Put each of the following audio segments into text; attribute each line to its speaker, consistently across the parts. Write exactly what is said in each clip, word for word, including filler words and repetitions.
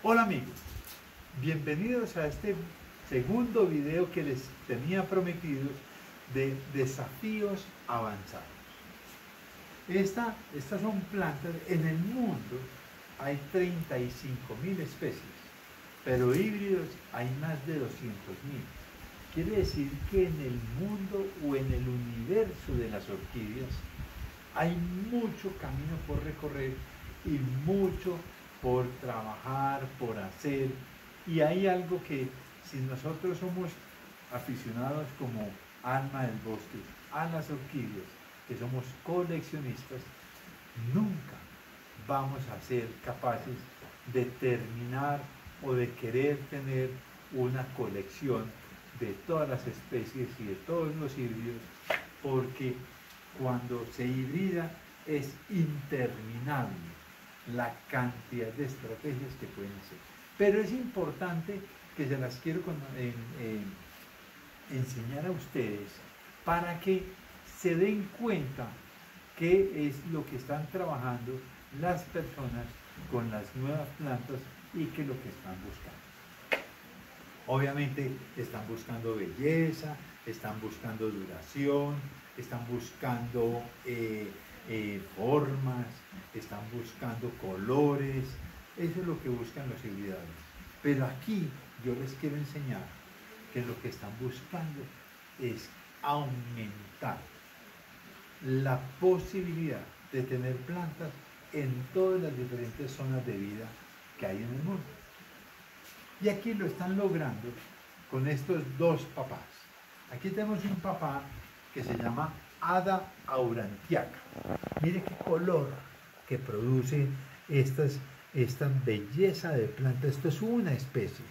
Speaker 1: Hola amigos, bienvenidos a este segundo video que les tenía prometido de desafíos avanzados. Esta, estas son plantas, en el mundo hay treinta y cinco mil especies, pero híbridos hay más de doscientos mil. Quiere decir que en el mundo o en el universo de las orquídeas hay mucho camino por recorrer y mucho por trabajar, por hacer. Y hay algo que si nosotros somos aficionados como alma del bosque a las orquídeas, que somos coleccionistas, nunca vamos a ser capaces de terminar o de querer tener una colección de todas las especies y de todos los híbridos, porque cuando se hibrida es interminable la cantidad de estrategias que pueden hacer. Pero es importante que se las quiero con, eh, eh, enseñar a ustedes para que se den cuenta qué es lo que están trabajando las personas con las nuevas plantas y qué es lo que están buscando. Obviamente están buscando belleza, están buscando duración, están buscando eh, eh, formas, están buscando colores. Eso es lo que buscan los hibridadores. Pero aquí yo les quiero enseñar que lo que están buscando es aumentar la posibilidad de tener plantas en todas las diferentes zonas de vida que hay en el mundo. Y aquí lo están logrando con estos dos papás. Aquí tenemos un papá que se llama Hada aurantiaca. Mire qué color que produce estas, esta belleza de planta. Esto es una especie,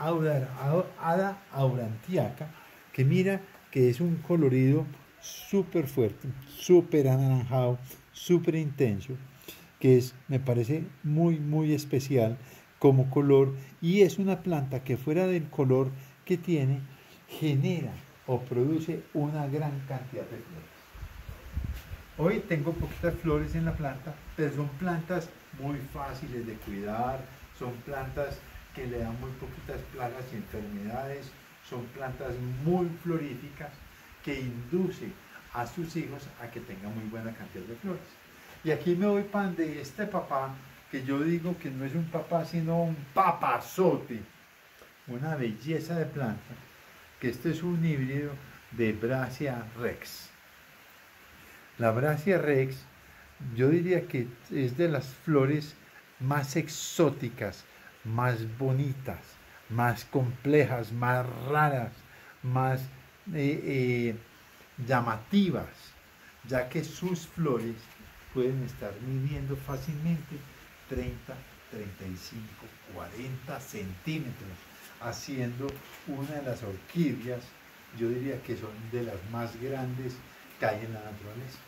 Speaker 1: Hada aurantiaca, que mira que es un colorido súper fuerte, súper anaranjado, súper intenso, que es, me parece muy, muy especial como color, y es una planta que fuera del color que tiene, genera o produce una gran cantidad de flores. Hoy tengo poquitas flores en la planta, pero son plantas muy fáciles de cuidar, son plantas que le dan muy poquitas plagas y enfermedades, son plantas muy floríficas que inducen a sus hijos a que tengan muy buena cantidad de flores. Y aquí me voy pan de este papá, que yo digo que no es un papá sino un papazote, una belleza de planta, que este es un híbrido de Brassia rex. La Brassia rex, yo diría que es de las flores más exóticas, más bonitas, más complejas, más raras, más eh, eh, llamativas, ya que sus flores pueden estar midiendo fácilmente treinta, treinta y cinco, cuarenta centímetros, haciendo una de las orquídeas, yo diría que son de las más grandes que hay en la naturaleza.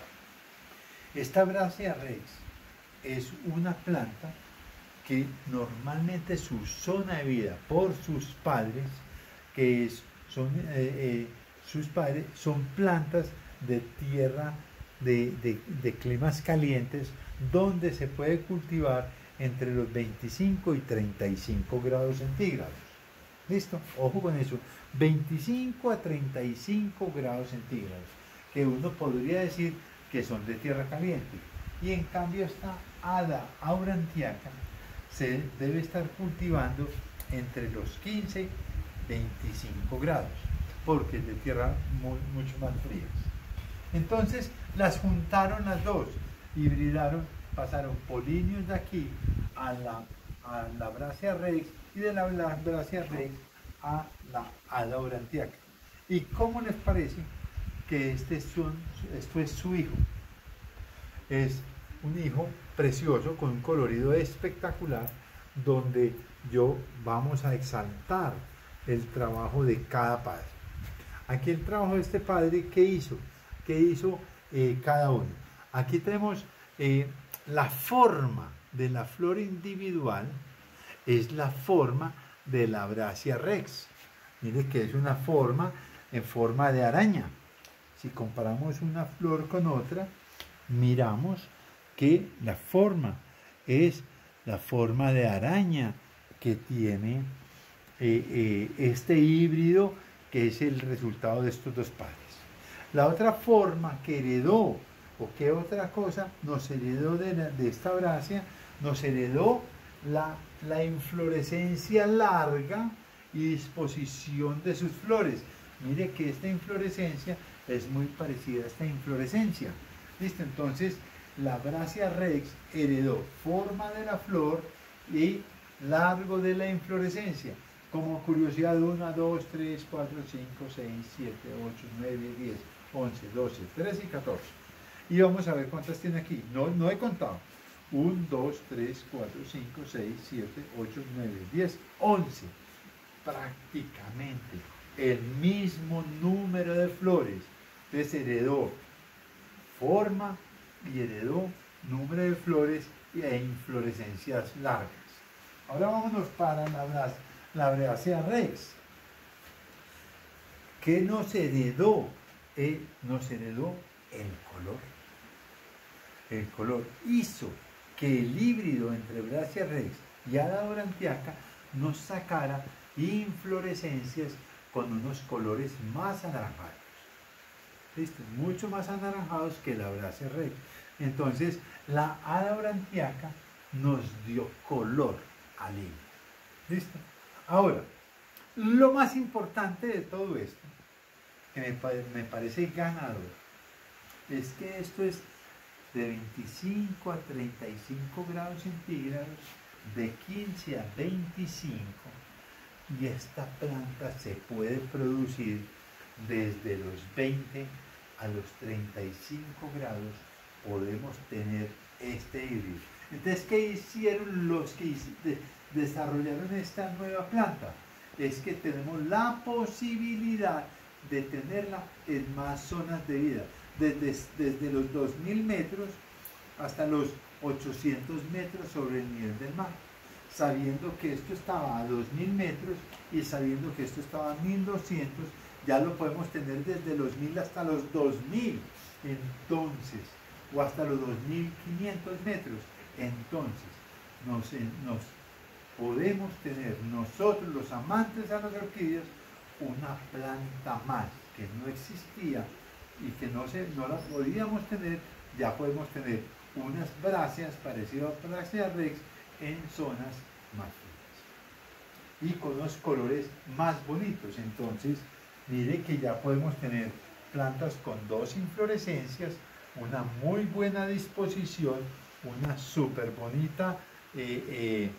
Speaker 1: Esta Brassia rex es una planta que normalmente su zona de vida por sus padres, que es, son, eh, eh, sus padres son plantas de tierra de, de, de climas calientes, donde se puede cultivar entre los veinticinco y treinta y cinco grados centígrados. ¿Listo? Ojo con eso, veinticinco a treinta y cinco grados centígrados, que uno podría decir que son de tierra caliente. Y en cambio esta Hada aurantiaca se debe estar cultivando entre los quince y veinticinco grados, porque es de tierra muy, mucho más frías. Entonces las juntaron las dos, hibridaron, pasaron polinios de aquí a la, a la Brassia rex y de la Brassia rex a la Hada aurantiaca. ¿Y cómo les parece que este son, esto es su hijo? Es un hijo precioso con un colorido espectacular, donde yo vamos a exaltar el trabajo de cada padre. Aquí el trabajo de este padre, ¿qué hizo? ¿Qué hizo eh, cada uno? Aquí tenemos eh, la forma de la flor individual, es la forma de la Brassia rex. Mire que es una forma en forma de araña. Si comparamos una flor con otra, miramos que la forma es la forma de araña, que tiene eh, eh, este híbrido, que es el resultado de estos dos padres. La otra forma que heredó, o qué otra cosa nos heredó de, la, de esta brácea, nos heredó la, la inflorescencia larga y disposición de sus flores. Mire que esta inflorescencia es muy parecida a esta inflorescencia. ¿Listo? Entonces, la Brácea rex heredó forma de la flor y largo de la inflorescencia. Como curiosidad, uno, dos, tres, cuatro, cinco, seis, siete, ocho, nueve, diez, once, doce, trece y catorce. Y vamos a ver cuántas tiene aquí. No, no he contado. uno, dos, tres, cuatro, cinco, seis, siete, ocho, nueve, diez, once. Prácticamente el mismo número de flores. Entonces heredó forma y heredó número de flores e inflorescencias largas. Ahora vámonos para la Brácea, la Brácea rex. ¿Qué nos heredó? Eh, nos heredó el color. El color hizo que el híbrido entre Brácea rex y Hada aurantiaca nos sacara inflorescencias con unos colores más anaranjados. ¿Listo? Mucho más anaranjados que la Brácea rex. Entonces, la Hada aurantiaca nos dio color al híbrido. ¿Listo? Ahora, lo más importante de todo esto, que me, me parece ganador, es que esto es de veinticinco a treinta y cinco grados centígrados, de quince a veinticinco, y esta planta se puede producir desde los veinte a los treinta y cinco grados. Podemos tener este híbrido. Entonces, ¿qué hicieron los que desarrollaron esta nueva planta? Es que tenemos la posibilidad de tenerla en más zonas de vida, desde, desde los dos mil metros hasta los ochocientos metros sobre el nivel del mar, sabiendo que esto estaba a dos mil metros y sabiendo que esto estaba a mil doscientos, ya lo podemos tener desde los mil hasta los dos mil, entonces, o hasta los dos mil quinientos metros. Entonces, nos, nos podemos tener nosotros, los amantes a las orquídeas, una planta más que no existía y que no, se, no la podíamos tener. Ya podemos tener unas bráceas parecidas a Brácea rex en zonas más frías y con unos colores más bonitos. Entonces, mire que ya podemos tener plantas con dos inflorescencias, una muy buena disposición, una súper bonita eh, eh,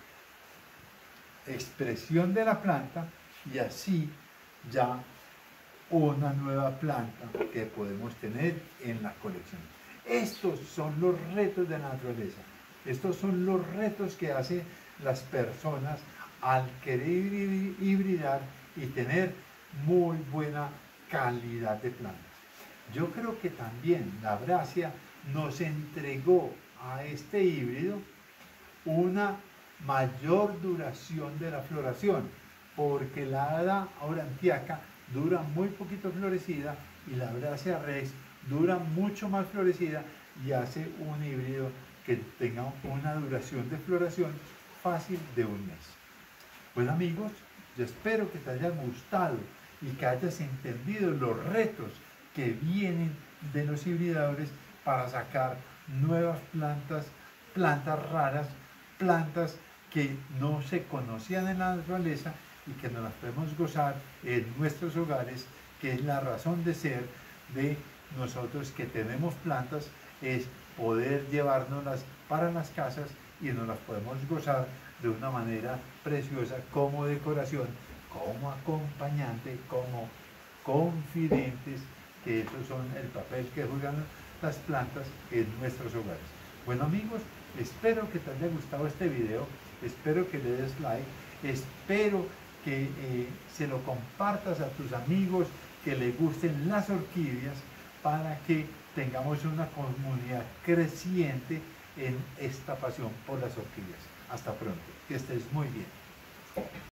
Speaker 1: expresión de la planta, y así ya una nueva planta que podemos tener en la colección. Estos son los retos de la naturaleza. Estos son los retos que hacen las personas al querer hibridar y tener muy buena calidad de plantas. Yo creo que también la Brácea nos entregó a este híbrido una mayor duración de la floración, porque la Hada aurantiaca dura muy poquito florecida y la Brácea rex dura mucho más florecida, y hace un híbrido que tenga una duración de floración fácil de un mes. Bueno amigos, yo espero que te haya gustado y que hayas entendido los retos que vienen de los hibridadores para sacar nuevas plantas, plantas raras, plantas que no se conocían en la naturaleza y que nos las podemos gozar en nuestros hogares, que es la razón de ser de nosotros que tenemos plantas, es poder llevárnoslas para las casas y nos las podemos gozar de una manera preciosa como decoración, como acompañante, como confidentes, que esos son el papel que juegan las plantas en nuestros hogares. Bueno amigos, espero que te haya gustado este video, espero que le des like, espero que eh, se lo compartas a tus amigos que les gusten las orquídeas, para que tengamos una comunidad creciente en esta pasión por las orquídeas. Hasta pronto, que estés muy bien.